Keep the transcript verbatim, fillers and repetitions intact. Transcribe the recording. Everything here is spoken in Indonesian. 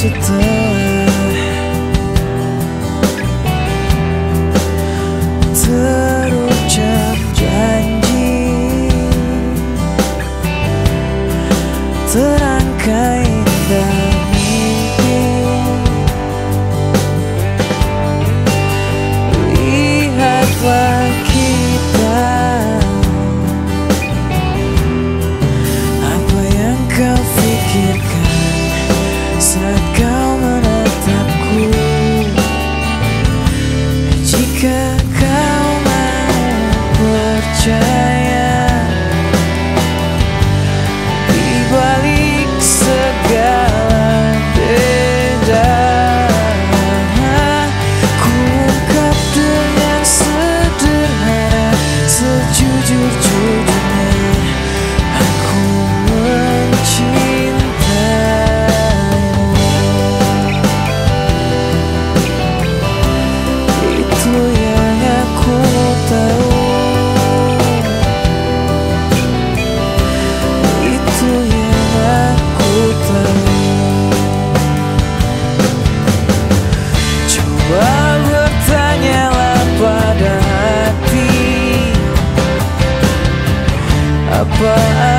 setelah terucap janji, terangkai indah mimpi. Lihatlah kita, apa yang kau pikirkan saat kau menatapku. Jika kau mau percaya, di balik segala beda, ku ungkap dengan sederhana, sejujur-jujurnya, aku mencintaimu. Itu yang aku tahu, itu yang aku tahu. Coba bertanyalah pada hati, apa